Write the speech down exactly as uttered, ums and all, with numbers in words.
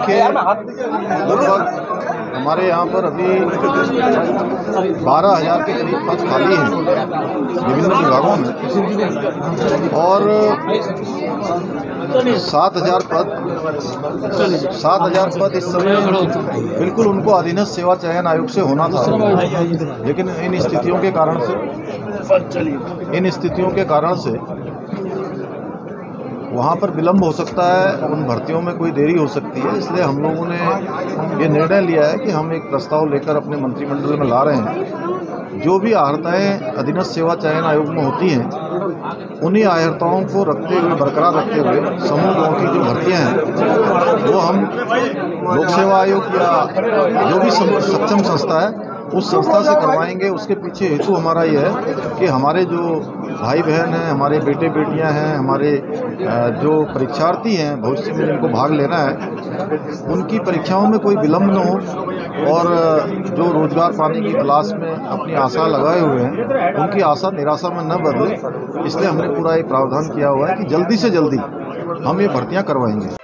देखिए, लगभग हमारे यहाँ पर अभी बारह हजार के करीब पद खाली हैं विभिन्न विभागों में, और सात हजार पद सात हजार पद इस समय बिल्कुल उनको अधीनस्थ सेवा चयन आयोग से होना था, लेकिन इन स्थितियों के कारण से इन स्थितियों के कारण से वहाँ पर विलम्ब हो सकता है, उन भर्तियों में कोई देरी हो सकती है। इसलिए हम लोगों ने ये निर्णय लिया है कि हम एक प्रस्ताव लेकर अपने मंत्रिमंडल में ला रहे हैं। जो भी आहर्ताएँ अधीनस्थ सेवा चयन आयोग में होती हैं, उन्हीं आहर्ताओं को रखते हुए बरकरार रखते हुए समूह गाँव की जो भर्तियाँ हैं वो हम लोक सेवा आयोग या जो भी सक्षम संस्था है उस संस्था से करवाएंगे। उसके पीछे हेतु हमारा ये है कि हमारे जो भाई बहन हैं, हमारे बेटे बेटियां हैं, हमारे जो परीक्षार्थी हैं भविष्य में जिनको भाग लेना है, उनकी परीक्षाओं में कोई विलम्ब न हो, और जो रोजगार पाने की तलाश में अपनी आशा लगाए हुए हैं उनकी आशा निराशा में न बदले। इसलिए हमने पूरा एक प्रावधान किया हुआ है कि जल्दी से जल्दी हम ये भर्तियां करवाएंगे।